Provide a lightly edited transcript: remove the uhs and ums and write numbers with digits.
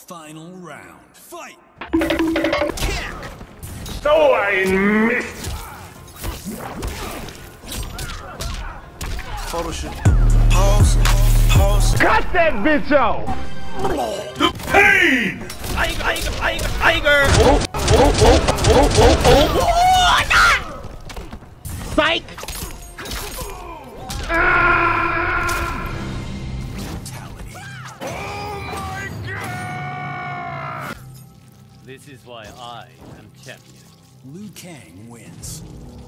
Final round. Fight! Kick! So ein Mist! Photo shoot. Pause. Cut that bitch off! The pain! Tiger! Psych! Brutality. This is why I am champion. Liu Kang wins.